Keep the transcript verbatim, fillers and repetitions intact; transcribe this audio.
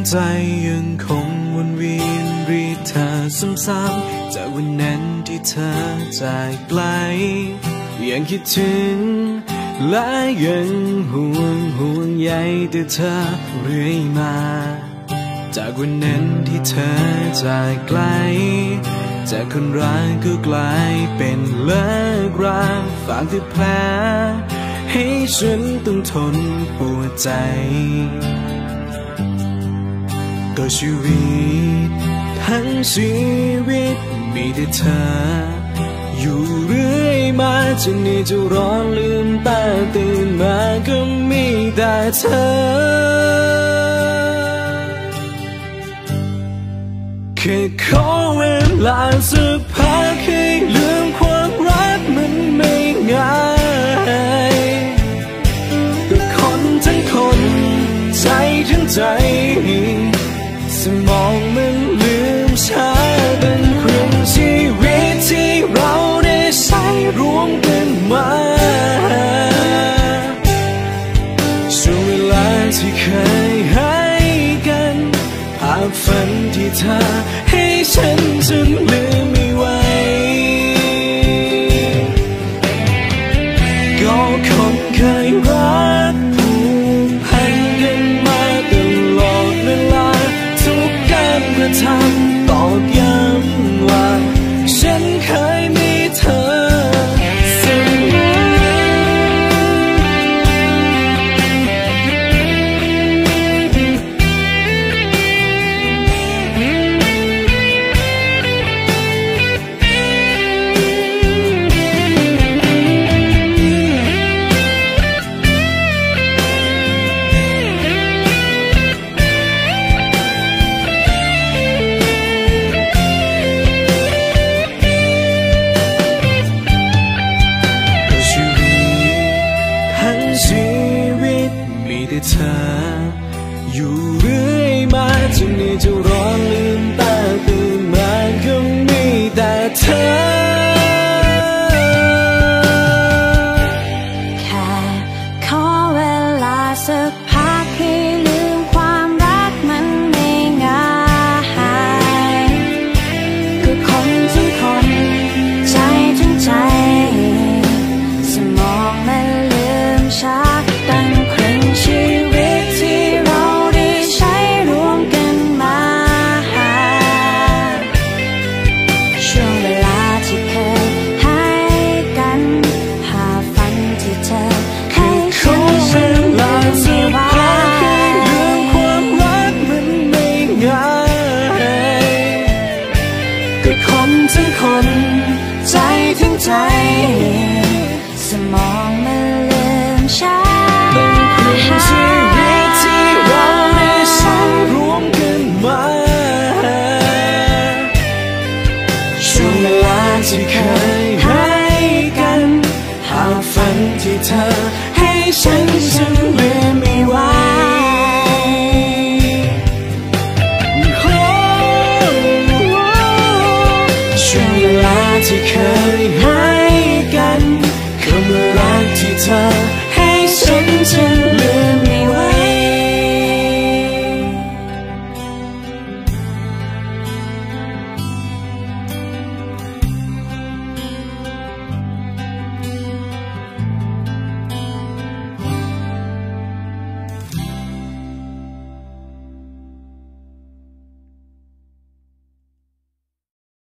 ใจยังคงวนเวียนเรียกเธอซ้ำๆจากวันนั้นที่เธอจากไกลยังคิดถึงและยังห่วงห่วงใยแต่เธอเรื่อยมาจากวันนั้นที่เธอจากไกลจากคนรักก็กลายเป็นเลิกราฝากแต่แผลให้ฉันต้องทนปวดใจก็ชีวิตทั้งชีวิตมีแต่เธออยู่เรื่อยมาจะเหนื่อยจะร้อนลืมตาตื่นมาก็มีแต่เธอแค่ขอเวลาสักพักให้ลืมความรักมันไม่ง่ายก็คนทั้งคนใจทั้งใจสมองมันลืมช้าเป็นครึ่งชีวิตที่เราได้ใช้ร่วมกันมาช่วงเวลาที่เคยให้กันภาพฝันที่เธอให้ฉันจนลืมไม่ไหวก็คนเคยรักผูกพันกันมาตลอดเวลาทุกการกระทำตอกย้ำว่าฉันเคยมีเธอเสมอเธออยู่เรื่อยมาจนเหนื่อยจะร้อนลืมตาตื่นมาก็มีแต่เธอแค่ขอเวลาสักพักให้ลืมความรักมันไม่ง่ายก็คนทั้งคนใจทั้งใจสมองมันลืมช้าตั้งครึ่งชีวิตที่เราได้ใช้ร่วมกันมาช่วงเวลาที่เคยให้กันภาพฝันที่เธอให้ฉันฉันลืมไม่ไหวลืมความรักมันไม่ง่ายก็คนทั้งคนใจทั้งใจสมองมันลืมช้าชีวิตที่เราได้ใช้ร่วมกันมาช่วงเวลาที่เคยให้กันภาพฝันที่เธอ